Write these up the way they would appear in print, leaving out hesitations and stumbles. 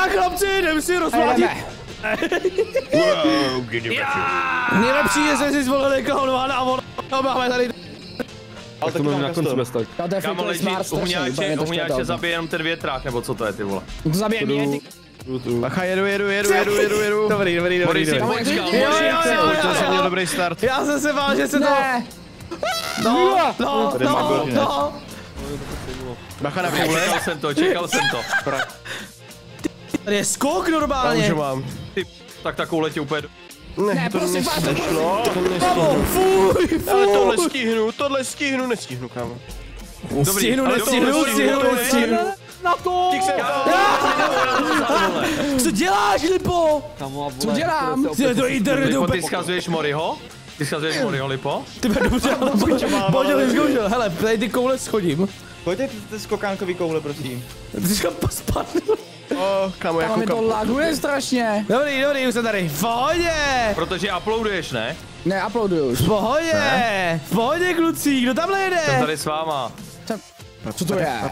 Tak chlapci, jdem si rozvlátit. Nejlepší je, že si zvolili klaunována a ono máme tady. Ale to máme na konci bez tak. Kámo, leží uměláče zabije jenom ten větrák, nebo co to je, ty vole? To zabije mě, ty. Bacha, jedu. Dobrý. Mori si počkal, To jsem měl dobrý start. Já jsem se bál, že se to... No. Bacha na koule. Čekal jsem to. Tady je skok normálně. Já už mám. Ty, tak ta koule tě úplně... Ne, prosím vás. Nešlo. Fuj. Tohle stihnu, nestihnu, kámo. Stihnu. Na to! Co děláš, Lipo? Co dělám? Ty to internetu. Lipo, ty schazuješ Moriho? Lipo? Ty dobře, pojď, zkoušel. Hele, tady ty koule schodím. Pojďte ty skokánkový koule, prosím. Ty jsi spadl. Kámo, já Ale mi to koukám. laguje strašně. Dobrý, už jsem tady. V pohodě. Protože uploaduješ, ne? Ne, uploaduju už. V pohodě, kluci, kdo tam jede? Jsem tady s váma. Co to je?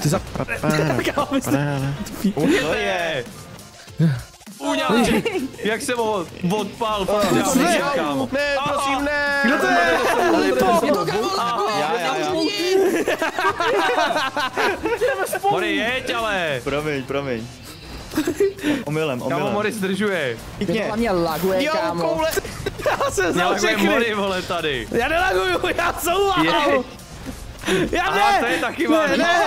To je! Uňáček! Jak jsem ho odpál, kámo. Ne, prosím, ne. Kdo to je? Lipo. Je to kámo laguje, já nemůžu jít. Mori, jeď ale! Promiň. Omylem. Kámo, Mori zdržuje. Je to hlavně laguje, kámo. Já jsem vzal Nelaguje všechny. Mori, vole, tady. Já nelaguju, já souvám. Já Aha, ne. to je taky vážný. Ne,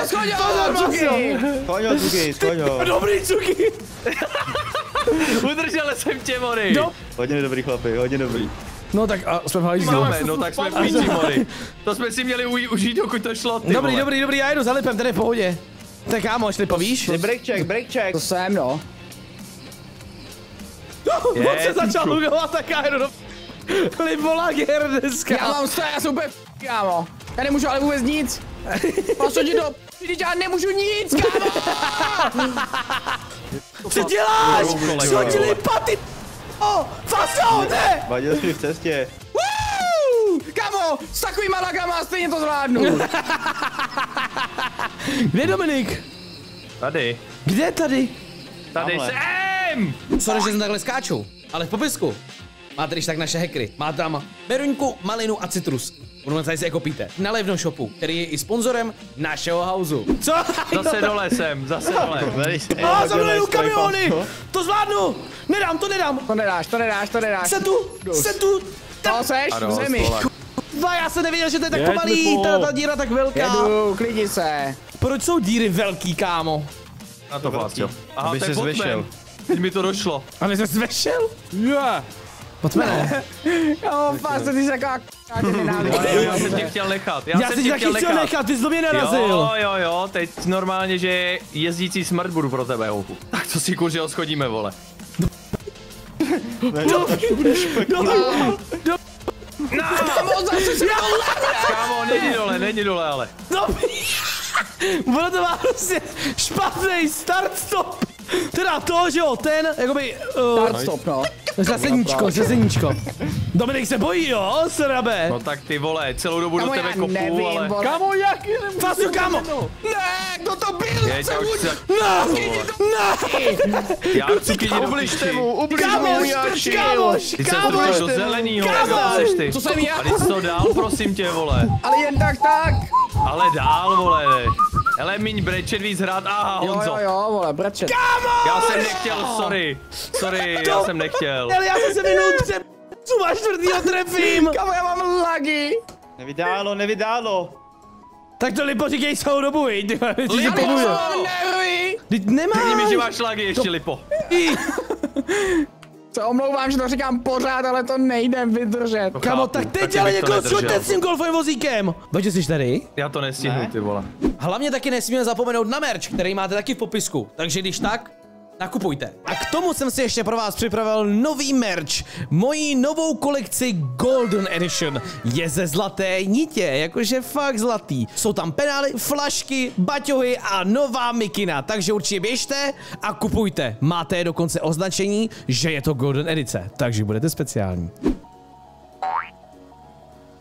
Skoň ho. Dobrý cuky. Udržel jsem tě, Mori. Hodně dobrý chlapi, hodně dobrý. No tak a jsme v halíři. No tak jsme v píči, Mori. To jsme si měli užít, dokud to šlo, ty Dobrý, vole. já jedu za Lipem, tady je v pohodě. Tak kámo, až Lipo, víš? Break check. To jsem, no. On se začal lugovat, tak já jedu do... Lipo lager dneska. Já mám stojí, já jsem úplně kámo. Já nemůžu ale vůbec nic. Posadit do... Vždyť já nemůžu nic, kámo. Co děláš? Schodili paty. Fasone! Vadil jsi v cestě. Kámo, s takovýma lagama stejně to zvládnu. Kde je Dominik? Tady. Kde tady? Tady jsem! Sorry, že jsem takhle skáču, ale v popisku máte když tak naše hackery. Má tam meruňku, malinu a citrus. Budeme tady si je kopíte. Na Levno shopu, který je i sponzorem našeho houseu. Co? Zase dole jsem, zase dole. Za mnou jdou kamiony! To zvládnu! Nedám, to nedám! To nedáš. Jsem tu! To seš v zemi. Já jsem nevěděl, že to je tak pomalý, ta díra tak velká. Jedu, klidni se. Proč jsou díry velký, kámo? Na to Fácio. Aha, Aby to je ses vešel. Botman. Teď mi to došlo. Ale jsi zvešel? Potmene. Kámo, fakt, ty jsi taková Já jsem tě chtěl nechat. Já jsem tě taky chtěl nechat, ty jsi do mě narazil. Jo, teď normálně, že jezdící smrt budu pro tebe, holku. Tak to si kurže schodíme, vole. Kámo, není dole, ale. Ono to má prostě špatný start stop. Teda to, že jo, ten, jakoby... Start stop, no. Zaseníčko. Dominik se bojí, jo, srabe. No tak ty vole, celou dobu do tebe kopu, ale... Kámo, jak? Fácio, kámo. Ne, kdo to byl? Jeď, já už se... Ne. Já cuky jdi do Ubližte píči. mu, ubližte. Ty se zbudeš do zelenýho, to seš ty. Co jsem já? A ty to dál, prosím tě, vole. Ale jen tak. Ale dál, vole. Hele, míň brečet, víc hrát, aha, Honzo. Jo, vole, brečet. Já jsem nechtěl, sorry, já jsem nechtěl. Ale já jsem se minul co máš čtvrtýho trefím. Kámo, já mám lagy. Nevydálo. Tak to Lipo říkej celou dobu, viď? Ty si Lipo! pomůže. Nervy. Teď nemáš. Řekni mi, že máš šlagy ještě, Lipo. Se omlouvám, že to říkám pořád, ale to nejde vydržet. Kámo, tak teď ale někoho schoďte s tím golfovým vozíkem. Pojďte, jsi tady? Já to nestihnu, ty vole. Hlavně taky nesmíme zapomenout na merch, který máte taky v popisku. Takže když tak, nakupujte. A k tomu jsem si ještě pro vás připravil nový merch. Moji novou kolekci Golden Edition je ze zlaté nitě, jakože fakt zlatý. Jsou tam penály, flašky, baťohy a nová mikina, takže určitě běžte a kupujte. Máte dokonce označení, že je to Golden Edice, takže budete speciální.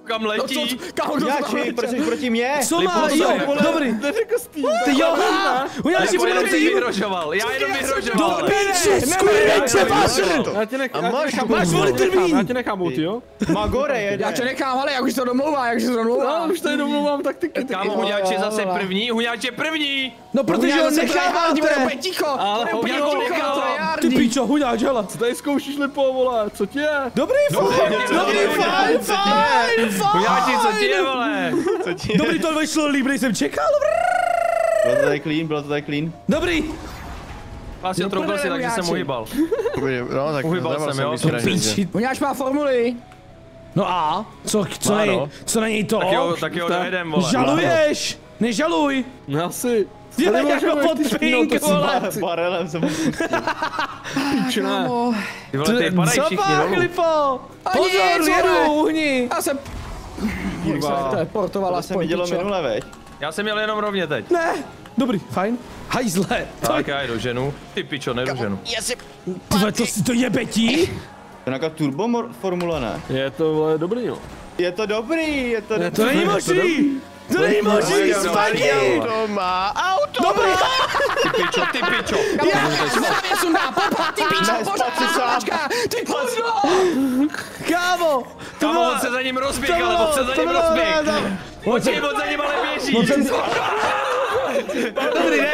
kam letí. Kámo, kdo to tam Huňáči, proč jsi proti mě? Co má? Lipo, Jo, vole. dobrý. Neřekl jsi tím. Ty jo, Huňáči, Já budeme jenom tým. vyhrožoval, já jenom vyhrožoval. Do píči, skurveče, Fasher. Já tě nechám, Máš volný termín. já tě nechám ulti, jo? Magore jede. Já tě nechám, ale jak už to domlouvá, Já už tady domluvám taktiky. Kámo, Huňáč je zase první, Huňáč je první. No, protože ho necháváte. Bude ticho. Ale Huňáč ho nechávám. Ty píčo, Huňáč, hele. Co tady zkoušíš, Lipo, vole? Co ti je? Dobrý, fajn. Huňáči, co ti je, vole? Dobrý, to vyšlo líp, než jsem čekal. Bylo to tady clean. Dobrý. Vlastně troubl si, takže jsem uhybal. No, tak Uhybal jsem, jo. Píči. Huňáč má formuly. No a? Co na něj to? Tak jo, dojedem, vole. Žaluješ? Nežaluj. No asi. Dělej jako pod pink, vole. Barelem jsem Pičené. Ty vole, ty padají Co všichni pak, dolů. Lipo? Pozor, nic, jedu, vole. uhni. Já jsem... Kurva. Teleportovala se mi dělo minule, veď? Já jsem jel jenom rovně teď. Ne. Dobrý, fajn. Hajzle. Tak já jdu ženu. Ty pičo, nejdu ženu. Tyhle, to je Betí? To je nějaká turbo formule, ne? Je to, vole, dobrý, jo. Je to dobrý. To není možný. To není možný, spadni. To má auto! Dobrý. Ty pičo. Hlavě sundá, popa, ty píčo, pořád, ty kurvo. Kámo. Kámo, on se za ním rozběh, ale on se za ním rozběh. Počkej, on za ním ale běží. Dobrý,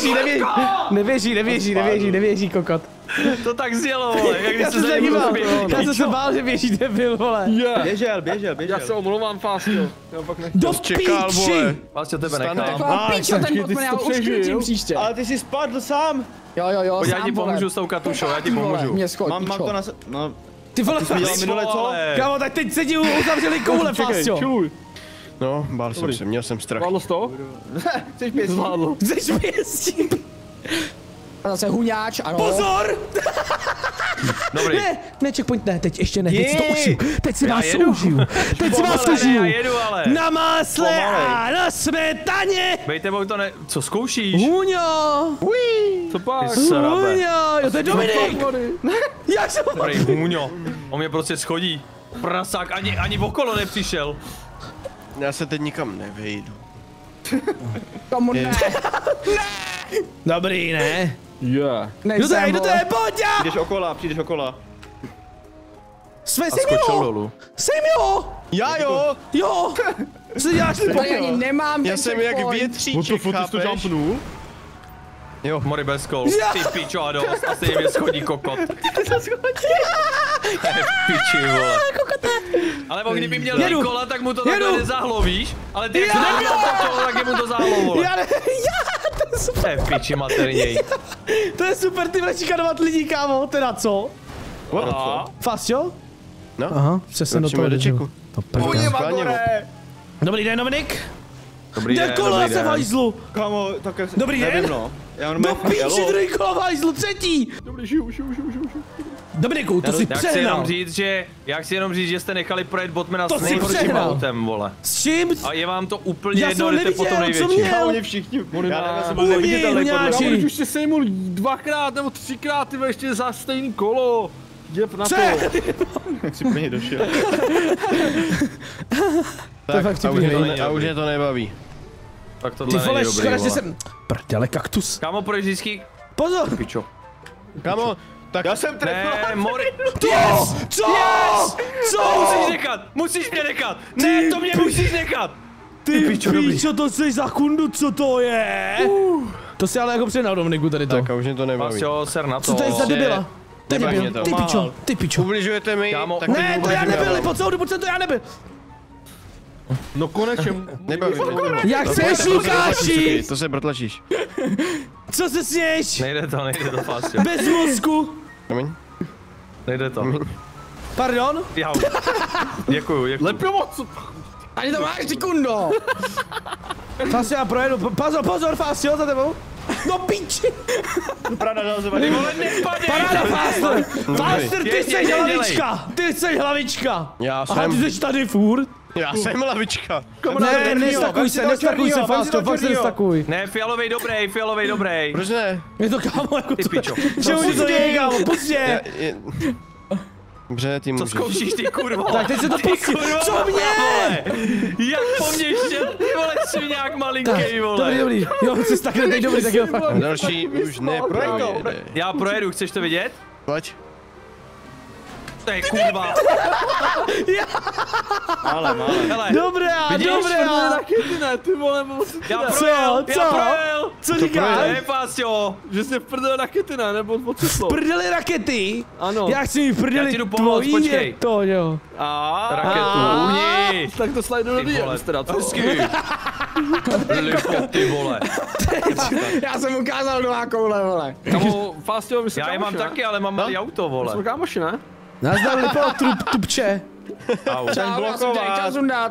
nevěří, kokot. To tak zjelo, vole, jak Já když se jsem za se ním díval, rozběh. já jsem se bál, že běží debil, vole. Běžel. Já se omlouvám, Fásil. Já pak nechci. Do Čekal, píči. vole. Vlastně tebe Stane. nechám. Taková píčo ten botman, já ho to přežil, uškrtím jo? příště. Ale ty jsi spadl sám. Jo, Pojď, já sám, ti vole. pomůžu s tou katušou, já ti Vole, pomůžu. mě skoj, Mám píčo. to na... No, Ty vole, jsi mi dělal minule co? kámo, tak teď sedí uzavřeli koule, Fasio. Čiluj. No, bál jsem se, měl jsem strach. Zvládlo jsi to? Chceš pěst? Zvládlo. Chceš pěstí? A zase Huňáč, ano. Pozor! Dobrý. Ne, checkpoint ne, teď ještě ne, teď si to Je. užiju. Teď si vás jedu. užiju. Teď si vás Ne, užiju. já jedu, ale. Na másle Pomalej. a na smetaně. Bej tebou to ne... Co zkoušíš? Huňo! Co pak? Ty srabe. Huňo! Jo, to je Dominik! Jak se Dobrý, Hůňo. On mě prostě schodí. Prasák, ani okolo nepřišel. Já se teď nikam nevejdu. Tomu ne. Dobrý, ne? Yeah. Kdo to je, pojď já! Přijdeš okola. Jsme A jsem skočil jo! dolů. Jsem jo! Já jo! Jo! Co děláš, Lipo? Tady ani nemám Já ten jsem jak checkpoint. větříček, Ty to chápeš? jumpnul? Mori bez kol. Já. Ty pičo a dost. A stejně mě schodí kokot. Piči, vole. Ale on kdyby měl Jedu. kola, tak mu to takhle Jedu. nezahlo, víš? Ale ty jak jsi neměl to kolo, tak je mu to zahlo, vole. Já ne, to je super. Piči materněj. To je super, ty vole šikanovat lidí, kámo. Teda co? A? Fasio? No, Aha, přesně do Končíme toho. do čeku. To prdel. Magore! Dobrý den, Dominik. Dobrý Jde den, kolo dobrý zase v den. hajzlu. Kámo, tak Dobrý nevím, den. no. Já Do mám píči, druhý kolo v hajzlu, třetí. Dobrý, žiju. Dominiku, to si Já chci přehnal. jenom říct, že jste nechali projet botmana To s si nejhorším přehnal. autem, vole. S čím? A je vám to úplně Já jedno, jsem jdete po tom neviděl, co největší. měl. Oni všichni. Já nevím, já jsem byl Umí, neviditelný podle Huňáči. mě. Když už tě sejmul dvakrát nebo třikrát, ty vole, ještě za stejný kolo. Jděp na to. Co? Si úplně došel. Tak, fakt a už je to nebaví. Tak Ty tohle vole, není dobrý, škoda, že vole. jsem... Prdele, kaktus. Kámo, proč vždycky... Pozor. Pičo. Kámo, tak Já jsem trefil. Ne, Mori... Yes! Co? Co? Musíš nechat! Musíš mě nechat! Ne, to mě musíš nechat! Ty pičo, dobrý. píčo, to jsi za kundu, co to je? To si ale jako přenal, Dominiku, tady to. tak a už mě to nebaví. Pasio, ser na to. Co to je za debila? Ty Nebaví mě debil, to. ty pičo, ty pičo. Ubližujete mi, Kámo, tak Ne, to já ubližujeme nebyl, dál. po celou dobu jsem to já nebyl. No konečně. Nebaví mě. Jak chceš, Lukáši? To se protlačíš. Co se sněš? Nejde to, Pasio. Bez mozku. Promiň. Nejde to. Pardon? Jau. Děkuju. Lepilo, co? Ani to máš, ty kundo. Fasio, já projedu. Pozor, Fasio, za tebou. No píči. Pravda, dal se Ty vole, nepadej! Paráda, Faster. Faster, ty Dělej, jsi dělej. hlavička. Ty jsi hlavička. Já Aha, ty jsem, jsi tady furt. já jsem lavička. Ne, nestakuj se, Fasto, fakt se nestakuj. Ne, fialovej dobrý. Proč ne? Je to kámo jako Ty to. pičo. Že oni to je, kámo, pustě. Dobře, ty Co můžeš. zkoušíš ty kurvo? Tak teď se to pustí. Co mě? Jak po mně šel, ty vole, sviňák malinký, vole. Dobrý. Jo, jsi takhle teď dobrý, tak jo, fakt. A další už neprojede. Já projedu, chceš to vidět? Pojď. To je kurva. Málem. Hele, Dobrá, vidíš? dobrá. Rakety ne, ty vole, nebo já projel. Co To říkáš? je Fásťo. že jsi v prdele rakety ne, nebo o co šlo? Prdeli rakety? Ano. Já chci mít prdeli Já ti jdu pomoct, tvojí, počkej. je to, jo. Raketu, uhni. Tak to slajdu do Ty vole, DMs teda, co? hezky. Lipo, ty vole. Já jsem ukázal nová koule, vole. Kamo, Fastio, my jsme Já je mám kámoši, ne? taky, ale mám malý auto, My jsme vole. kámoši, ne? Nazdar Lipo, tupče. Au. Čau, já jsem tě nechtěl sundat.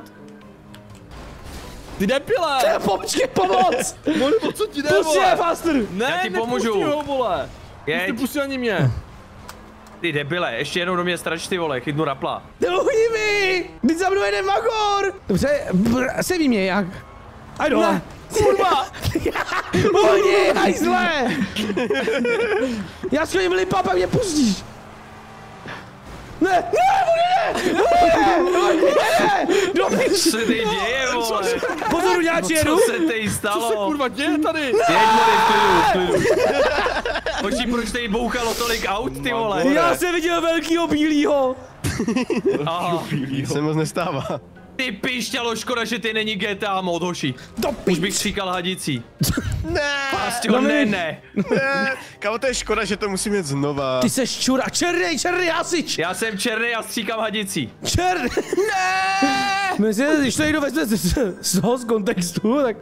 Ty debile! Počkej, pomoc! Molibo, co ti jde, Pustě, vole? faster! Ne, Já ti nepustí pomůžu. ho, vole. Ty Jeď, pustí ani mě. ty debile, ještě jednou do mě strač, ty vole, chytnu rapla. Neuhni mi! Teď za mnou jede Magor! Dobře, seví mě jak. A dole. Kurva! Uhni, hajzle! Já schodím Lipa, pak mě pustíš. Ne, Dobrý, Co se tady děje, vole? pozor, uděláči jedu. Co se tady Co se stalo? kurva děje tady? Jeď, Mori, v klidu. Počkej, proč tady bouchalo tolik aut, ty vole? Já jsem viděl velkýho bílýho. Aha. Se moc nestává. Ty pišťalo, škoda, že ty není GTA mod, hoši. Už bych stříkal hadicí. Ne, Fásťo, ne. ne. Kámo, to je škoda, že to musím jet znova. Ty seš čur a černý hasič. Já jsem černý a stříkám hadicí. Černý. Ne. Myslím, když to někdo vezme z toho z kontextu, tak...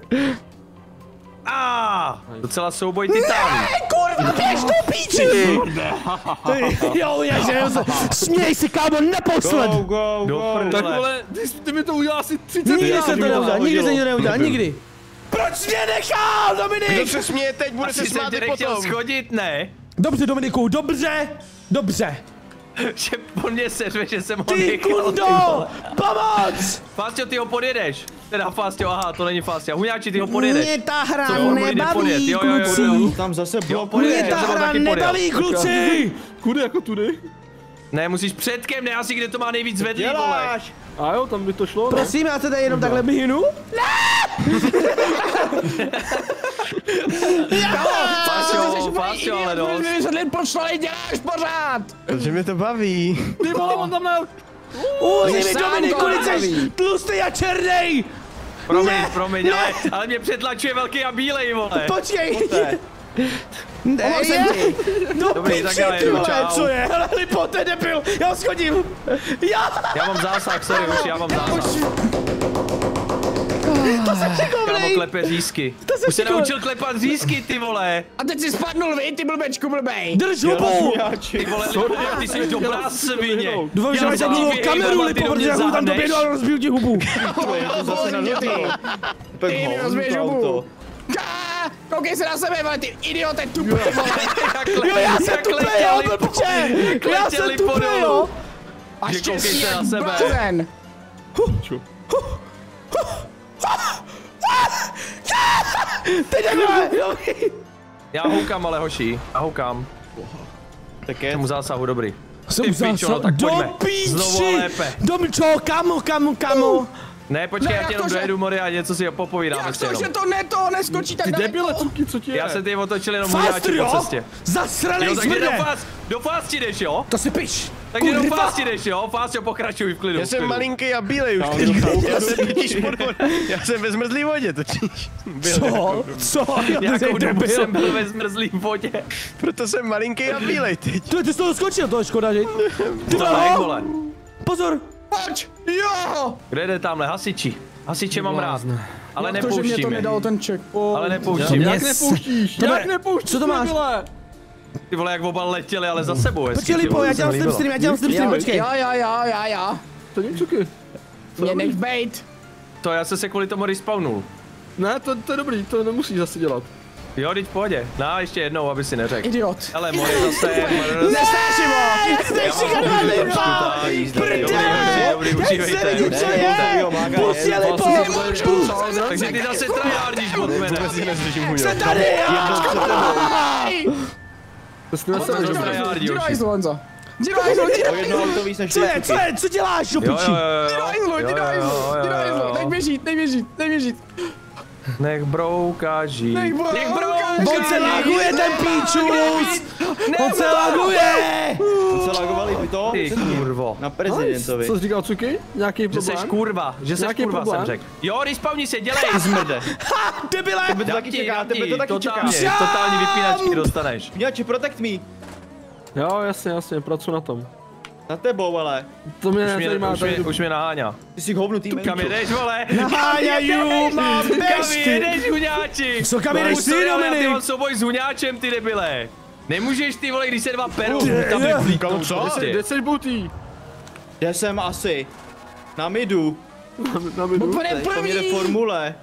Docela souboj titánů. Kurva, běž do píči! Jo, směj si, kámo, naposled! Go. Do Tak prdele. vole, ty mi to udělal asi 30 Nikdy krát, jsem to vole. neudělal, nikdy jsem to neudělal, nikdy. Proč mě nechal, Kdo Dominik? se směje teď, bude se Asi jsem smát tě i nechtěl potom. schodit, ne? Dobře, Dominiku, dobře. Že po mně seřve, že jsem ho Ty nechal, kundo, vole. pomoc! Fástio, ty ho podjedeš. Teda Fástio, aha, to není Fástio. Huňáči, ty ho podjedeš. Mě ta hra Co, on jde podjet, nebaví, jo. kluci. Tam zase blok. podjedeš, Mě ta já jsem ho hra taky podjel. nebaví, kluci. Kudy jako tudy? Ne, musíš předkem, ne asi kde to má nejvíc vedlý, vole. Děláš. A jo, tam by to šlo, no. Prosím, já se tady jenom takhle běhnu. Fástio, ale dost. Můžeš mi vysvětlit, proč to neděláš pořád? Protože mě to baví. Ty vole, on tam nejel. Uzi mi, sám Dominiku, to ty seš nebaví. tlustý a černej. Promiň, ale mě přetlačuje velký a bílej, vole. Počkej. Ne, Pomohl jsem ti. do Dobrý, piči, tak já ty jedu, vole, čau. co je? Hele, Lipo, to je debil. Já ho schodím. Já mám zásah, sorry, už já mám zásah. Kámo, Šikovnej. klepe řízky. jsem Už se šikovnej. naučil klepat řízky, ty vole. A teď si spadnul vy, ty blbečku blbej. Drž hubu. Ty vole, ty jsi dobrá svině. Doufám, že Já máš jsem takovou ti kameru, vyhejbal, Lipo, ty do mě protože já ho tam zahneš. doběhnu a rozbiju ti hubu. Zase na Ty. Tak Ty mi rozbiješ hubu. Koukej se na sebe, vole, ty idiote, tupé, vole. Jo, já jsem tupej, jo, blbče. Já jsem tupej, jo. A Že koukej štěstí se na jak sebe. blázen. Teď jdeme. Já houkám, ale hoši, já houkám. Tak je. Tomu zásahu, dobrý. Jsem Ty pičo, no tak do pojďme. píči. Znovu lépe. Domčo, kamo. Ne, počkej, Ne, já jak ti jenom to, že- dojedu, Mori, a něco si popovídáme Jak si to, jenom. že to neskočí tak Ty daleko? debile, cuky, co ti je? Já se ty otočil jenom Fast, huňáči po jo? cestě. Zasranej Jo, takže smrde. do fásti jdeš, jo? To si piš. Takže do Kurva. fásti jdeš, jo? Fásti, pokračuj v klidu. Já v jsem klidu. malinký a bílej už teď. Já jsem totiž já jsem ve zmrzlý vodě totiž. Co? Co? Nějakou dobu debil. jsem byl ve zmrzlý vodě. Proto jsem malinký a bílej teď. Ty jsi toho skočil, to je škoda, že? Ty To ne, vole. vole. Pozor. Pojď! Jo! Kde jde tamhle? Hasiči. Hasiče mám rád. Ale Jak to, že mě nepouští to mě. nedalo ten checkpoint. Ale nepouští mě. Jak nepouštíš? Tohle- Jak nepouštíš, co to máš? debile? Ty vole, jak oba letěli, ale za sebou hezky. Počkej, ty Lipo, vole, já to se dělám mi slip líbilo. stream, počkej. Jo. To není cuky. Mě nech bejt. To já jsem se kvůli tomu respawnul. Ne, to je dobrý, to nemusíš zase dělat. Jo, teď v pohodě. No, ještě jednou, aby si neřekl. Idiot. Ale Mori zase... Nesnáším ho! Já jsem šikanovaný, Lipa. Dobrý, užívejte. Jak se vidí, co je? Pustě, Lipo. Takže ty zase tryhardíš od mene. Vůbec si nezdržím huňo. Jsem tady. To jsi na sebe, to že? tryhardí, Jdi do už. hajzlu, Honzo. Jdi do hajzlu, jdi do O jedno auto víc než Co je, ty. co děláš, do piči? hajzlu, nech běžít. Nech brouka žít. Nech brouka On se laguje, ten píčus! On se laguje! Co lagovali by to? Ty kurvo. Na prezidentovi. Co jsi říkal, Cuky? Nějaký Že problém? seš kurva, že seš Nějaký kurva, problém? jsem řekl. Jo, respawni se, dělej, zmrde. Ha, debile! Tebe to taky čeká, tebe to taky čeká. Totální vypínačky dostaneš. Měči, protect me. Jo, jasně, pracuji na tom. Na tebou, ale. To mě nezajímá, Už mě naháňa. Ty jsi hovnutý Kam jedeš, vole? Naháňaju, mám Kam besty! jedeš, huňáči? Co, kam jedeš ty, Já Dominik? mám souboj s huňáčem, ty debile. Nemůžeš ty vole, když se dva perou, tam je. je vlítnou prostě. Kde jsi butý? Kde jsem asi? Na midu. Na midu. Bude To mě jde první. formule.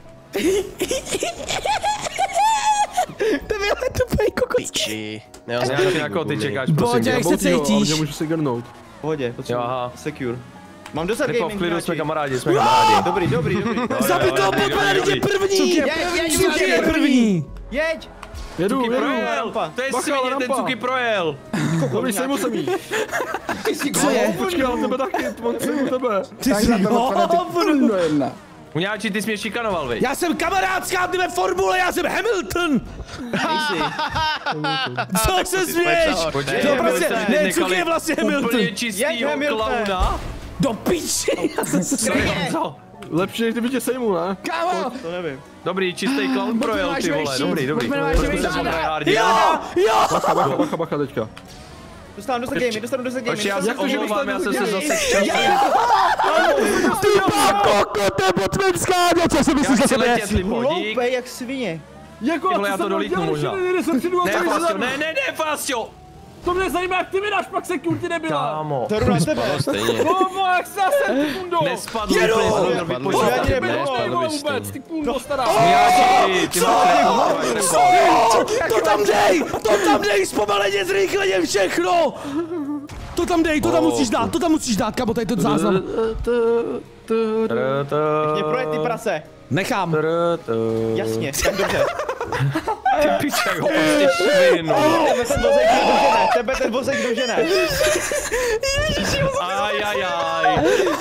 Debile, tupej kokos. Piči. Já jako ty čekáš, Boď, prosím. jak se Boutýho, ale cítíš? mě můžu si grnout. V pohodě, Jo, aha. secure. Mám dostat Nepo, v gaming, klidu, jsme hráči. kamarádi, jsme kamarádi. Dobrý. Zabij toho dobrý, Botmana, dobrý, teď je první! Cuky je Je první! Jeď! Jedu, Cuky jedu. projel, rampa. to je Bacha, svině, ten rampa. Cuky projel. Dobrý, sejmu jsem jí. Co je? Počkej, ale tebe taky, sejmu tebe. Ty jsi hovno! Jedna. Huňáči, ty jsi mě šikanoval, viď? Já jsem kamarádská, ty ve formule, já jsem Hamilton! Co se směješ? Počkej, To prostě, jste ne, nechali Cuky je vlastně Hamilton. Úplně čistýho Hamilton. klauna. Do piči! Já jsem se Co? Lepší, než kdyby tě sejmu, ne? Kámo, To nevím. Dobrý, čistý clown projel, ty vole, máš dobrý. Pojďme na váš Prostě vejší. jsem tryhardil. Jo! Bacha teďka. Dostanu do gaming, dostanu do gaming. Počkej, já se Jak to, že omlouvám, já jsem se dostanu zase včas. Ty koko, to je Botmanská, co si Já myslíš o chci sobě? letět, Lipodík. Hloupej jak svině. Jako, Ty vole, já to dolítnu možná. Ne, Fastio, ne, Fastio. To mě zajímá, jak ty mi dáš pak security, nebila. Kámo. To jdu na tebe. Komo, jak se zase, ty kundo. Nespadl Jedu! úplně, Já jsem ti vypočítat. nebylo. Nevole vůbec, ty kundo stará. Huňáči, ty máš rekord. To tam dej, zpomaleně, zrychleně, všechno! To tam dej, to tam musíš dát, kamo, tady je to záznam. Mě projet ty prase. Nechám. Jasně, tak dobře. Ty piček ho prostě švinu. Tebe ten vozek dožene. Ajajaj.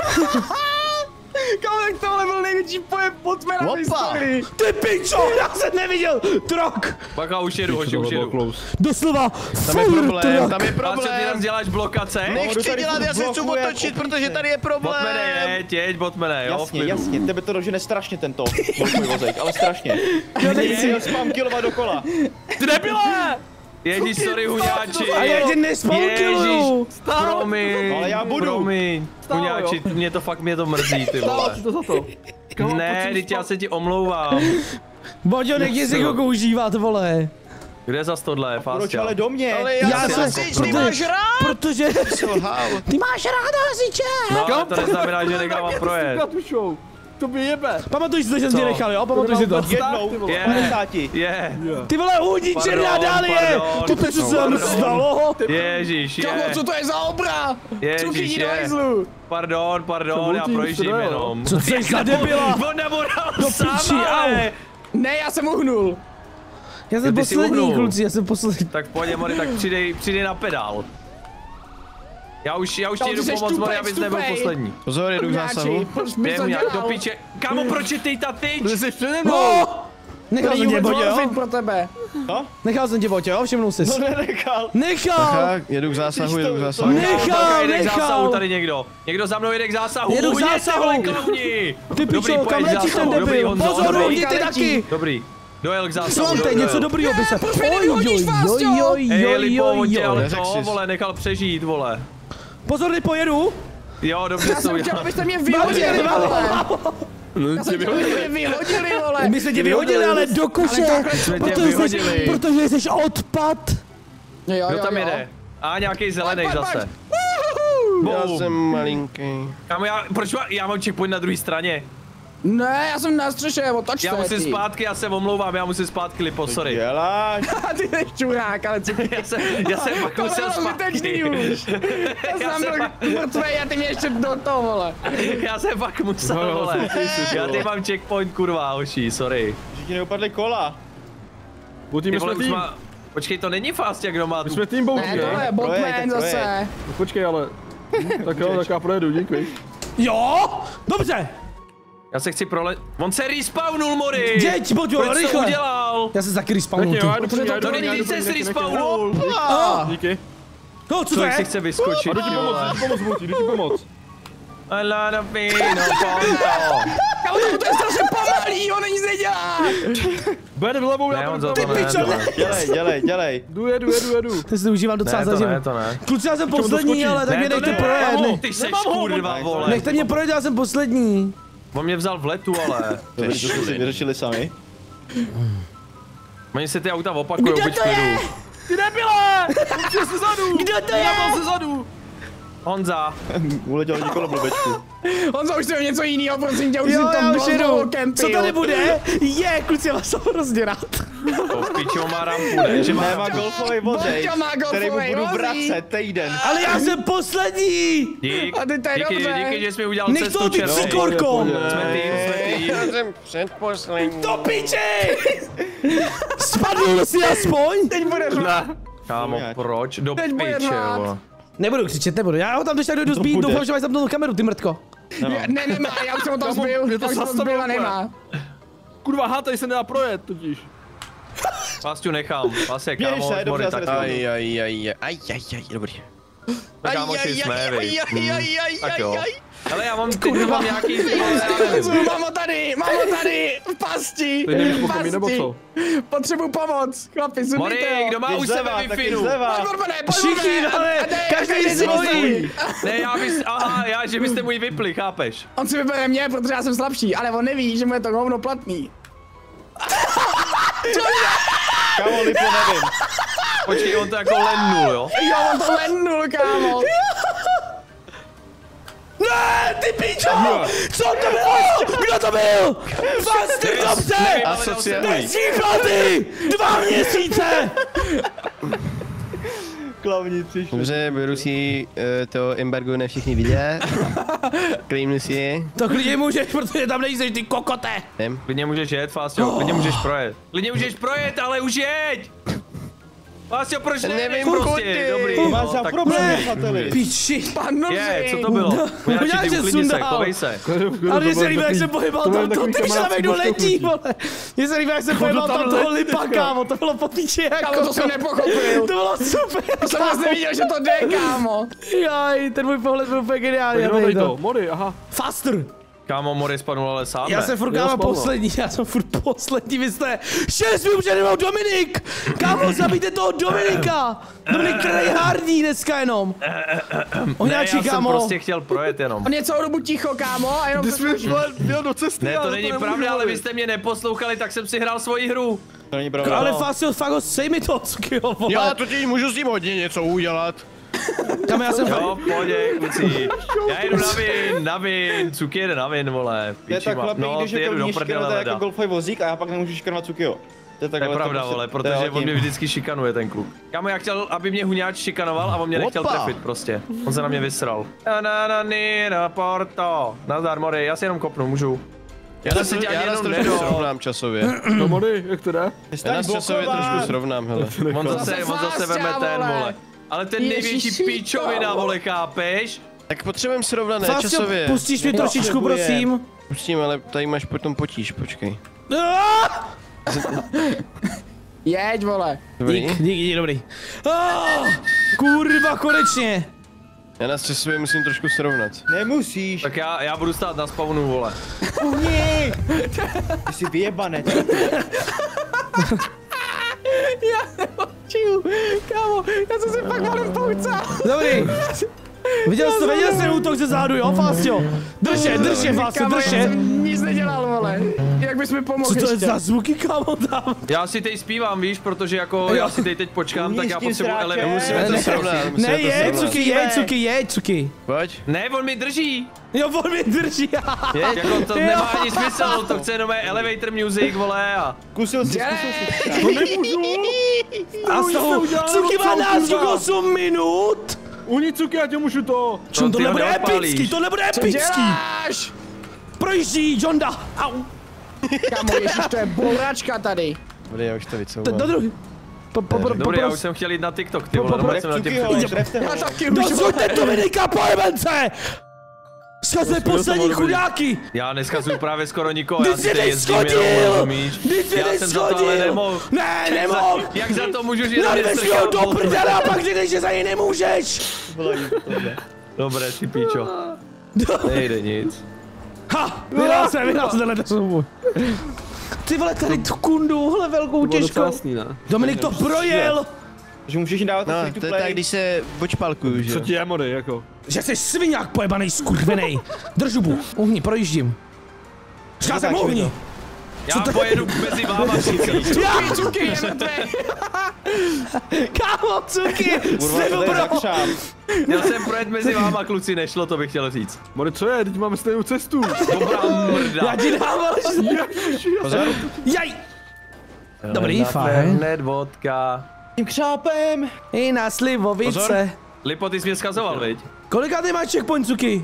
kámo, tak tohle byl největší pojem Botmana v historii. Ty pičo, já jsem neviděl, trok. Bacha, už jedu, hoši, už jedu. Doslova, Tam je problém, tam je A co ty tam problém. děláš blokace? Nechci dělat, já se chci otočit, protože tady je Botmane, problém. jeď, Botmane, jo. Jasně, jasně, tebe to dožene strašně tento můj vozek, ale strašně. Já nechci ho spam killovat dokola. Ty debile! Ježíš, sorry, huňáči. a já tě nespolkiluju. Promiň, Ale já budu. Promiň, huňáči, mě to mrzí, ty Stálo vole. ti to za to. Ne, teď já se ti omlouvám. Boďo, nech si ho užívat, vole. Kde zas tohle, Proč Fástia? ale do mě? Ale Já já jsem- jsem ty máš rád. Protože Lhal. ty máš ráda hasiče. No, ale to neznamená, že nechávám projet. Katušou. To by jebe. Pamatuj si to, že jsi mě nechal, jo? Pamatuj si to. Jednou, Je. 50. Je, Ty vole, uničená Pardon, dálie. pardon. To co se tam stalo? ježíš, Kámo, je. co to je za obra? Cuky, Ježíš, jdi do je. hajzlu. Pardon, já Bultý, projíždím co to je, jenom. Co jsi za debila? On naboral Do sám, piči, ale. Ne, já jsem uhnul. Já jsem Ty jsi poslední, uhnul. kluci, já jsem poslední. Tak pojď, Mori, tak přidej na pedál. Já už ti Tam jdu ty seš pomoct, Mori, tupej, abys nebyl tupej. poslední. Pozor, jedu k zásahu. Huňáči, proč mi Je to mu nějak do dělal? piče. Kámo, proč je ty ta tyč? Ty jsi přede mnou. No! Nechal jsem tě, Human Boďo, jo? Warfare pro tebe. Nechal jsem tě, Boďo, jo? Všimnul jsi. To nenechal. Nechal! Tak, jedu k zásahu, jedu k zásahu. Nechal, Jde k zásahu nechal! tady někdo. Někdo za mnou jede k zásahu. Jedu k Udělejte, zásahu. vole, klauni. Ty Dobrý, pičo, kam pojď k letíš ten zásahu. Dobrý, debil? Honzo, Pozor, dobrý. rovni ty taky! Dobrý. Dojel k zásahu. Slante, dojel. něco dobrýho by se... proč mě nevyhodíš, Fásto? Hej, Lipo, on tě ale Neřek to, si. vole, nechal přežít, vole. Pozor, Lipo, jedu! Jo, dobře Já jsou jsem chtěl, abyste mě vyhodili, vole. Já jsem chtěl, abyste mě vyhodili, vole. My jsme tě vyhodili, ale do koše! Jsme tě Protože vyhodili. jsi odpad! Kdo tam jede? A nějaký zelený Pojď, pojď, zase. Já jsem malinký. Kámo, já mám checkpoint na druhé straně. Ne, já jsem na střeše, otočte. Já musím ty. zpátky, já se omlouvám, já musím zpátky, Lipo, sorry. Děláš. Ty jsi čurák, ale co Já jsem pak musel bylo zpátky. zbytečný už. Já jsem byl mrtvej a ty mě ještě do toho, vole. Já jsem pak musel, vole. Já ty mám checkpoint, kurva, hoší, sorry. Že ti neupadly kola. Butý, Ty my jsme vole, už tým. Počkej, to není fast, jak doma. My jsme tým bouři, Ne, tohle je botman zase. No, počkej, ale... Tak jo, tak já projedu, díky. Jo, dobře. Já se chci prolet... On se respawnul, Mori! Jeď, Boďo, Proč to rychle. udělal? Já se taky respawnul Tak tu. jo, já jdu první, já jdu No první, já není, jdu ty první, se nechej, respawnul! Díky. No, co to Člověk si je? chce vyskočit. Jdu ti pomoct, Bouti, jdu ti pomoct. Alana Pino, Ponto. Kámo, to je strašně pomalý, on nic nedělá. Bene vlevou, Ne, já on to za to ne, pičo, to ne. Dělej. Jedu. To si užívám docela Ne, to zaživě. ne, to ne. Kluci, já jsem poslední, doskočí. ale tak mě Ne, to nechte ne, projet. Pavlo, ty seš kurva, vole. Nechte mě projet, já jsem poslední. On mě vzal v letu, ale. Dobrý, to jste si vyřešili sami. Oni se ty auta opakujou, Kde buď to klidu. je? Ty debile! Už se zadu! Kdo to je? Já se zadu! Honza. Uletěl nikolo blbečku. Honzo, už to je něco jiného, prosím tě, už Jo, si já to už jedu. kempil. Co tady bude? Je, kluci, já vás jsem hrozně rád. Po piči, on má rampu, ne? Že má Nemá golfový vozej, Boťo má který mu golfovej budu vozík. vracet týden. Ale já jsem poslední. Dík, A ty to je díky, dobře. díky, že jsi mi udělal Nech cestu to být černou. přikorkou. Jsme tým. Já jsem předposlední. Do piči! Spadl jsi aspoň? Teď bude řvát. Kámo, proč? Do Teď bude piče, řvát. vole. Nebudu křičet, nebudu. Já ho tam když tak dojdu zbít, bude. doufám, že máš zapnout kameru, ty mrtko. Ne, nemá, já už jsem o tom Kámo, zbyl, je to já už jsem o tom zastavil zbyl a nemá. Kurva, tady se nedá projet totiž. Vás tu nechám. Vás je Běž kámo, se, Mori, dobře, já se tak respawnuju. Dobrý. to kámoši jsme, vy. Tak jo. Ale já mám, teď Kurva. mám nějaký, já nevím. Mám ho tady, v pasti, Ty nevíš, v po kam nebo co? Potřebuji pomoc, chlapi, Mori, sundejte ho. kdo má Běž u sebe zleva, taky Wi-Fi? zleva. Všichni, ale každý svojí. Ne, já bys, aha, že byste mu ji vypli, chápeš? On si vybere mě, protože já jsem slabší, ale on neví, že mu je to hovno platný. Kámo, Lipo, nevím. Počkej, on to jako lennul, jo? Jo, on to lennul, kámo. Ne, ty pičo! Co to bylo? Kdo to byl? Faster, dobře! Asociací. Cíplaty! 2 měsíce! Klavní přišli. Dobře, beru si to embargo na všichni videa. Claimnu si je. To klidně můžeš, protože tam nejseš, ty kokote! Jdem. Klidně můžeš jet, Fástio, klidně můžeš projet. Klidně můžeš projet, ale už jeď! Fástio, proč nejdeš Nevím, prostě? kudy. Dobrý, To máš za tak problém, prostě. Fateli. Piči! Panoři. Je, co to bylo? Vojáči, Já ty že uklidni se, sundal. chovej se. Ale mně se líbí, jak jsem pohybal tam, to ty šlavek kdo letí, vole. Mně se líbí, jak jsem pohybal tam toho lipa, kámo, to bylo po piči Kámo, jako. to jsem nepochopil. To bylo super. To jsem vás neviděl, že to jde, kámo. Jaj, ten můj pohled byl úplně geniální. Tak já dej to. to, Mori, aha. Faster! Kámo, Mori spadnul ale sám, Já ne? jsem furt Já kámo spadl. poslední, já jsem furt poslední, vy jste 6 minut, že nemám Dominik! Kámo, zabijte toho Dominika! Dominik tryhardí dneska jenom. Ne, Oňáči, já jsem kámo. prostě chtěl projet jenom. On je celou dobu ticho, kámo, a jenom Ty to jsi měl do cesty. Ne, to ale není nemůžu pravda, ale mluvit. vy jste mě neposlouchali, tak jsem si hrál svoji hru. To není pravda. Ale Fasil, fakt ho sej mi to, cukyho, vole. Já totiž můžu s tím hodně něco udělat. Kámo, já jsem Jo, v pohodě, kluci. Já jedu na vin, Cuky jede na vin, vole. To je Píči tak má- chlapík, no, když ty je jedu to do nížky, prdele to je leda. jako golfový vozík a já pak nemůžu škrmat Cukio. To je pravda, vole, protože on mě vždycky šikanuje, ten kluk. Kámo, já chtěl, aby mě Huňáč šikanoval a on mě nechtěl Opa. trefit prostě. On se na mě vysral. Na Porto. Nazdar, Mori, já si jenom kopnu, můžu. Já nás se tě ani já nás jenom trošku nedal. srovnám časově. No Mori, jak to jde? Já nás časově trošku srovnám, hele. On zase Fásťa, veme ten, vole. vole. Ale ten největší Ježiši, píčovina, kámo. vole, chápeš? Tak potřebujeme srovnané Fasil, časově. pustíš mi trošičku, potřebuje. prosím. Pustím, ale tady máš potom potíž, počkej. Jeď, vole. Dobrý? Díky, dobrý. Kurva, konečně. Já nás časově musím trošku srovnat. Nemusíš. Tak já budu stát na spawnu, vole. Uhni! Ty jsi vyjebanec. Čiu, kámo, já jsem se fakt malem poucal. Dobrý. Viděl jsi ten útok ze zádu, jo, Fásio? Drž je, Fásio, Kámo, drž já je. jsem nic nedělal, vole. Jak bys mi pomohl Co to je ještě? za zvuky, kámo, tam? Já si teď zpívám, víš, protože jako já si teď počkám, tak já Umíš s tím potřebuji sráčem? elektřinu. Musíme to srovnat, musíme Ne, to jej, srovnat. cuky. Pojď. Ne, on mi drží. Jo, on mě drží. Jako to Jo. nemá ani smysl, to chce jenom elevator music, vole, a... Zkusil jsi. To nemůžu. A z toho, cuky má náskok 8 minut. Uni Cuky, já tě můžu to. Čum, tohle ty ho bude neodpálíš. epický, tohle bude Co epický. děláš? Projíždí, Jonda. Au. Kámo, ježiš, to je bouračka tady. Dobrý, já už to Do vycouvám. druhý. Dobrý, já už jsem chtěl jít na TikTok, ty vole, Dref jsem na Cukyho, těch... drefte ho. Já taky už. Dosuňte Dominika, pojebence! Schazuje poslední chudáky! Já neschazuju právě skoro nikoho, Ty já jsi si tady jezdím jenom, neschodil! rozumíš? Ty jsi Já jsem za to ale neschodil! nemohl. Ne, nemohl! Jak za to můžu, že na mě Nadvez strkal ho do boty? prdele a pak řekneš, že za něj nemůžeš! Dobré, ty píčo. Nejde nic. Ha! Vyhrál jsem tenhle souboj. Ty vole, tady tu kundu, hele velkou těžkou. Dominik to projel! Že můžeš jim dávat No, free to to je play. tak, když se bočpalkuju, že Co jo. ti je, Mori, jako? Že jsi sviňák pojebanej, skurvenej. Drž hubu, uhni, projíždím. Říkal jsem uhni. Já pojedu mezi váma všichni. Cuky, je mrtvé. Kámo, cuky, Kurva, jsi to je bro. zakřáp. Měl jsem projet mezi váma, kluci, nešlo, to bych chtěl říct. Mori, co je? Teď máme stejnou cestu. Dobrá mrda. Já ti dám, ale... Pozor. Jaj! Dobrý, fajn. Fernet, vodka. Tím křápem. I na slivovice. Lipo, ty jsi mě skazoval, viď? Kolika ty máš checkpoint, cuky?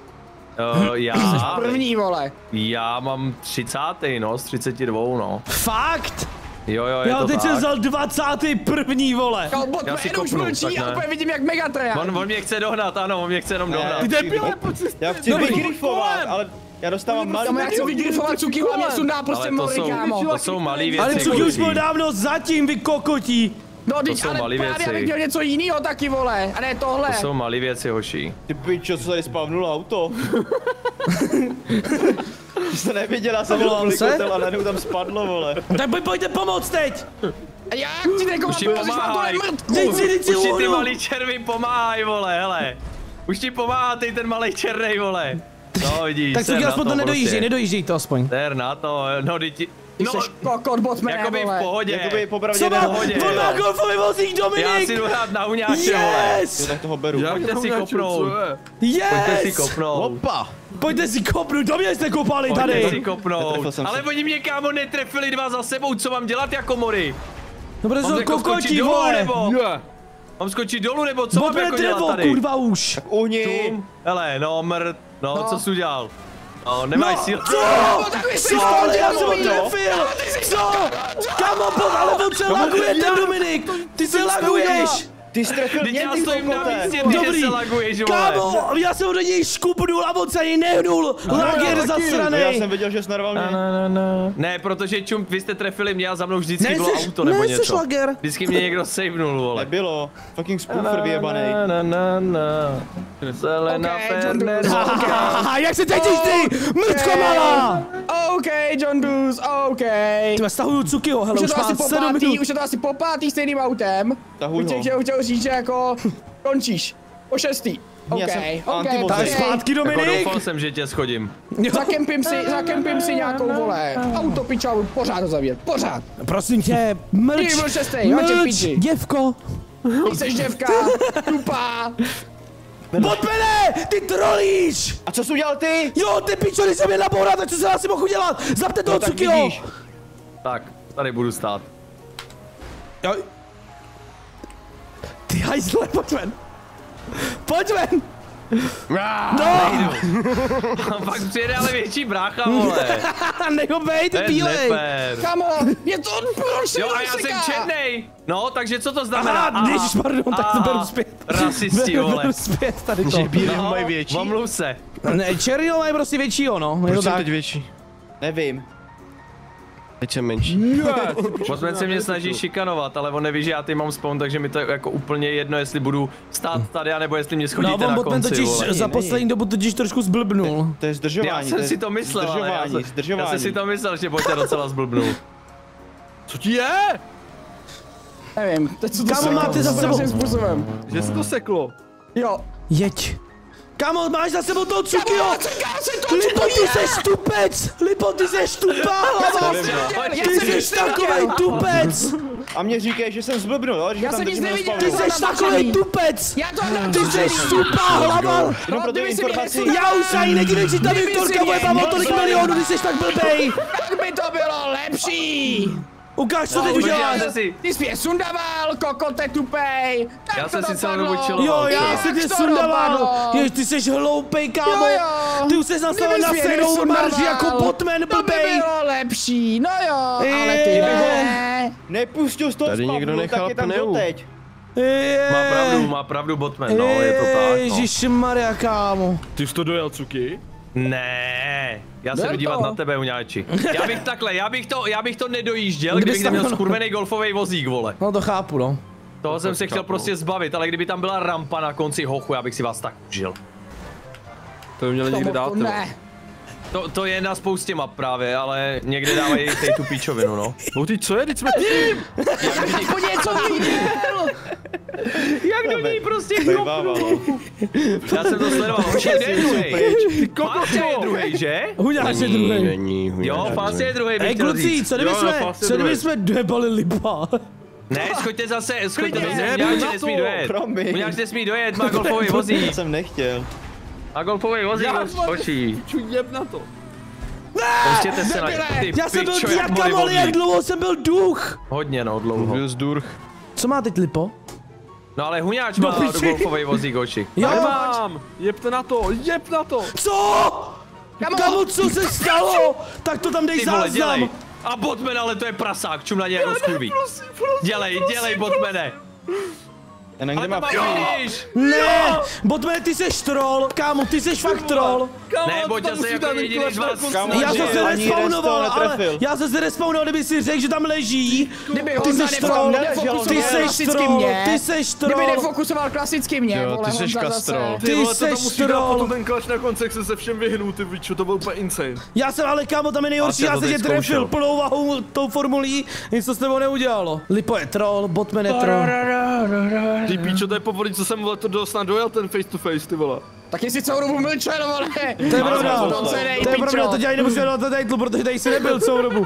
První, vole. Já mám 30. no, z 32, no. Fakt? Jo, je Já to teď jsem tak. vzal 21. vole. Jo, bot Já si jedu už kopnu, mlčí tak a ne. úplně vidím jak Megatrajan. On mě chce dohnat, ano, on mě chce jenom dohnat. Ty Debile, pojď si Já chci vygrifovat, ale já dostávám malý. Tam já chci vygrifovat Cuky, hlavně sundá prostě Ale Mori, kámo. to jsou malý věci. Ale cuky už kluci. byl dávno zatím, vy kokotí. No, teď, jsou ale malý právě věci. abych měl něco jiného taky, vole. A ne tohle. To jsou malý věci, hoší. Ty pičo, co tady spavnulo auto. Jste neviděl, já jsem byl Omlouvám se. polikotel a najednou tam spadlo, vole. Tak pojďte pomoct teď. A já ti teď Už ti mám tohle pomáhaj. mrtku. Teď si Už ti ty uhnu. malý červy pomáhaj, vole, hele. Už ti pomáhá ty ten malý černej, vole. No vidíš, Tak ser cuky na aspoň to prostě. nedojíždej to aspoň. Ser na to, no ty ti... Ty No, seš kokot botmane, jakoby v vole. pohodě. Jakoby popravdě Co má? pohodě. On má golfový vozík, Já Dominik. si jdu hrát na uňáče, vole. Yes! Tak toho beru. Pojďte si kopnout. Pojďte si Yes! kopnout. Opa! Pojďte si kopnout, do mě jste kopali Pojďte si tady. kopnout. Netrefil jsem Ale se. oni mě, kámo, netrefili dva za sebou, co mám dělat jako Mori? No protože Mám jsou jako skočit kokotí, dolů, vole. nebo? Je. Mám skočit dolů, nebo co mám Botman jako dělat drevo, tady? kurva už. Uhni. Tum. Hele, no no, co jsi udělal? No, nemáš sílu. Co? Co? Já jsem ho trefil. Co? Kamo, ale on se laguje ten Dominik. Ty se laguješ. Ty jsi trefil Teď mě, já ty stojím na kokote. místě, ty že Dobrý. se laguješ, vole. Kámo, já jsem ho do něj škupnul a on se ani nehnul. Lagier Já zasranej. jsem viděl, že jsi narval mě. Ne, protože čum, vy jste trefili mě a za mnou vždycky Ne, bylo jsi- auto nebo ne, jsi něco. šlager. Vždycky mě někdo savenul, vole. Nebylo. Fucking spoofer vyjebanej. Selena Ok, Fernet. Hahaha, jak se cítíš ty? Mrtko malá. OK, John Doos, OK. Ty stahuju Cukyho, hele, Už je už to má asi 7 popátý, minut. už je to asi popátý stejným autem. Tahuj ho. Už chtěl říct, že jako končíš. Po šestý. OK, Já jsem OK, antivozek. Tak OK. zpátky, Jako Dominik. doufal jsem, že tě schodím. Zakempím si nějakou, vole, auto pičavu, pořád ho zavíjet, pořád. Prosím tě, Ty mlč. byl šestý, hoď tě Mlč, píči. děvko. Ty seš děvka, tupá. Botmane, ty trolíš. A co jsi udělal ty? Jo, ty pičo, když jsem je nabourat, tak co se asi mohl udělat? Zapte toho tak Cukyho. vidíš. Tak, tady budu stát. Jo. Ty hajzle, pojď ven. Pojď ven. No, Pak přijede ale větší brácha, vole. nech ho bej, ty To je bílej. nefér. Kamo, je to proč Jo, a já jsem černej. No, takže co to znamená? Aha, ježiš, pardon, tak to beru zpět. Rasisti, vole. Beru zpět tady to. Že bílý mají větší. Omluv se. Ne, černého mají prostě většího, no. Je to Proč jsem tak. teď větší? Nevím. Teď jsem menší. Botman se mě snaží šikanovat, ale on neví, že já ty mám spawn, takže mi to je jako úplně jedno, jestli budu stát tady, anebo jestli mě No, schodíte on na Botman konci, totiž vole. za poslední dobu totiž trošku zblbnul. To je zdržování. Já to jsem je si to myslel, ale já zdržování. jsem si to myslel, že Botman docela zblbnul. Co ti je? Nevím, teď co to Kámo, máte za sebou. způsobem. Že se to seklo. Jo. Jeď. Kámo, máš za sebou toho Cukyho. Lipo, ty seš tupec. Lipo, ty seš tupá hlava. Ty seš takovej tupec. A mě říkají, že jsem zblbnul, jo? Že Já tam jsem teď nic neviděl. Ty seš takovej tupec. Já to Ty seš tupá hlava. Jenom pro tu kdyby si informaci. mě Já už se ani nedivím, že ta Kdyby Viktorka si bude mě bavit tolik nezvolil. milionů, když jsi tak blbej. Tak by to bylo lepší. Ukáž, co teď Počkej, uděláš. Ty jsi mě sundával, kokote tupej. Tak Já to jsem si celou dopadlo. dobu chilloval. Jo, já Jak jsem tě to sundával. dopadlo? Jež, ty jsi hloupej, kámo. Jo, jo. Ty už jsi nastavil Kdybys na mě stejnou nesundával, marži jako Botman, To by blbej. bylo lepší, no jo, ale ty ne. Ne. Nepustil z toho Tady někdo spavnu, nechal tak je tam pneu. doteď. Má pravdu Botman, no, je to tak, no. Ježišmarja, kámo. Ty jsi to dojel, Cuky? Ne, já se Ber jdu dívat to. na tebe, Uňáči. Já bych to nedojížděl, kdybych neměl skurvený golfový vozík, vole. No to chápu, no. Toho jsem se chtěl prostě zbavit, ale kdyby tam byla rampa na konci hochu, já bych si vás tak užil. To by měli někdy dát, Ne. To je na spoustě map právě, ale někde dávají tej tu píčovinu, no. No ty co je, teď jsme tým! Po něco viděl. Jak do ní prostě Bejvávalo. Já jsem to sledoval, už je druhej. Ty Fástě je kokosno! druhej, že? Huňáš je druhej. Není, Jo, Fástě je druhej, bych Hej, chtěl kluci, říct. co kdyby Jo, jsme, fakt je co kdyby druhej. jsme dojebali Lipa? Ne, schoďte zase, Ne, Uňáč na nesmí to, dojet. promiň. Uňáč nesmí dojet, má golfový vozík. Já jsem nechtěl. A golfový vozík očí. Ču, jeb na to. Pustěte se na ty Já jsem byl pičo, jak diakam, ale jak dlouho jsem byl duch? Hodně no, dlouho. Byl zdurch. Co má teď Lipo? No ale Huňáč má piči. golfový vozík oči. Jo, Nemám! Jebte na to, jeb na to! co? Kamo, co se stalo? Tak to tam dej Ty vole, dělej. záznam. A Botman, ale to je prasák, čum na něj rozkurví. Dělej, Botmane. Jen Ale kde má tam finish? má finish. Ne, Botman, ty seš troll, kámo, ty seš fakt troll. Ne, Boťa se jako jediný z vás Kámo, Já jsem se ani jeden respawnoval, z toho ale netrefil. já jsem se respawnoval, kdyby si řekl, že tam leží. Kdyby Ty Honza seš troll, nefokusoval ty seš klasicky troll, mě. ty seš Kdyby troll. nefokusoval klasicky mě, Jo, vole, ty seš Honza kastrol. zase. Ty vole, to tam seš musí dát troll. potom ten klač na konci, jak se všem vyhnul, ty bičo, to byl úplně insane. Já jsem ale kámo, tam je nejhorší, Já já jsem to jsem tě teď trefil zkoušel. plnou vahou tou formulí, nic to s tebou neudělalo. Lipo je troll, Botman je troll. Ty píčo, to je povolí, co jsem vole, to dostal dojel ten face to face, ty vole. Tak jestli celou dobu mlčel, vole. To je pravda, to je pravda, to dělá. dělají nemusím na to titlu, protože tady jsi nebyl celou dobu.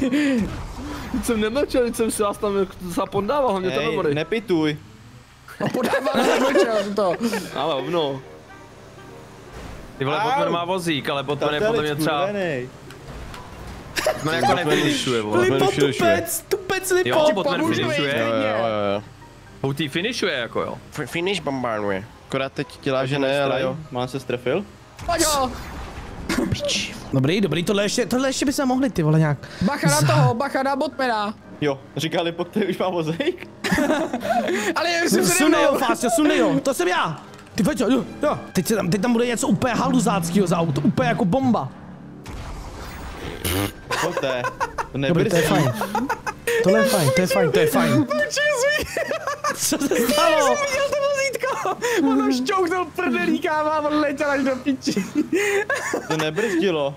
Teď jsem nemlčel, teď jsem si vás tam zapondával, hlavně to Hej, memory. nepituj. Podával, mlčel to. Ale ovno. Ty vole, Botman má vozík, ale Botman je podle mě třeba... skurvenej. Botman jako nefinišuje, vole. Lipo, finišuje. tupec Jo, Lipo. Botman pomůžu, finišuje. vej. Jo. Houtý finišuje jako jo. Finish bombarduje. Akorát teď dělá, že ne, ale jo. Mám se strefil? Pojď ho. Dobrý, tohle ještě by se mohli ty vole nějak. Bacha na toho, bacha na Botmana. Jo, říkali, po který už má vozejk. Ale já jsem se Sundej ho, neměl. Fástě, sundej ho, to jsem já. Ty pojď, jo. Teď tam bude něco úplně haluzáckýho za auto, úplně jako bomba. Pojďte. To Dobrý, to je fajn. Tohle je fajn, to je fajn. Co se stalo? Viděl to vozítko. On tam šťouknul prdelí, kámo, a on letěl až do piči. To nebrzdilo.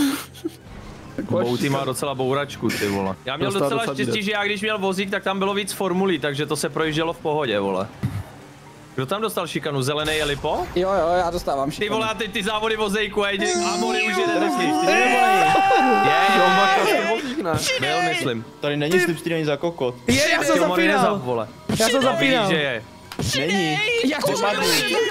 Houtý má docela bouračku, ty vole. Já měl Dostal docela docela štěstí, vidět. že já když měl vozík, tak tam bylo víc formulí, takže to se projíždělo v pohodě, vole. Kdo tam dostal šikanu? Zelený je Lipo? Jo, já dostávám Ty šikanu. vole, a teď ty závody vozejku a jdi, a Mori už jede taky. Byl, myslím. Tady není slipstream ani za kokot. Já jsem Ty Mori nezap, zapínal. vole. Já jsem Víš, zapínal. že je. Není. Jak to, že jak to,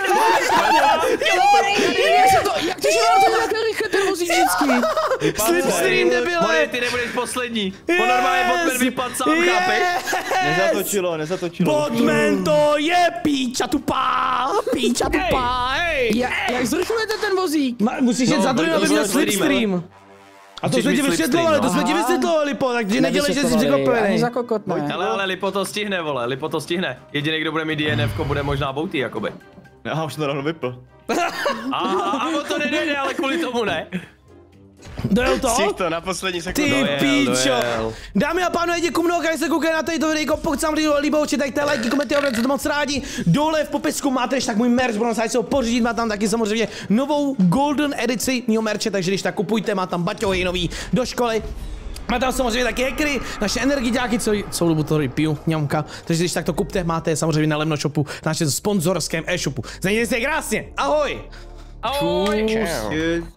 že mám to nějak rychle ten vozík vždycky? Slipstream, debile. Mori, ty nebudeš poslední. On normálně Botman vypadl sám, chápeš? Nezatočilo. Botman to je píča tupá, hej. Jak zrychlujete ten vozík? Musíš jet za druhým, aby měl vysvětlíme. slipstream. A to Musíš jsme ti mít vysvětlovali, to slipstream, jsme ti vysvětlovali, po, takže nedělej, že jsi Ani překvapený. za kokot, ne. Ale Lipo to stihne, vole, Lipo to stihne. Jediný, kdo bude mít DNF, bude možná Bouty, jakoby. Já už to ráno vypl. A on to nedojde, ale kvůli tomu ne. Dojel to? Stih to na poslední sekundu. Ty Dojel, píčo. dojel. Dámy a pánové, děkuji mnohokrát, že jste koukali na toto videjko, pokud se vám líbilo, určitě dejte like, komenty, budete to moc rádi. Dole v popisku máte ještě tak můj merch, budeme se ho pořídit, má tam taky samozřejmě novou golden edici mýho merče, takže když tak kupujte, má tam baťohy nový do školy. Má tam samozřejmě taky hackery, naše energiďáky, celou dobu to piju, ňamka. Takže když tak to kupte, máte je samozřejmě na Lemno shopu, na našem sponzorském e-shopu. Zajděte se krásně, ahoj! Ahoj! Čau.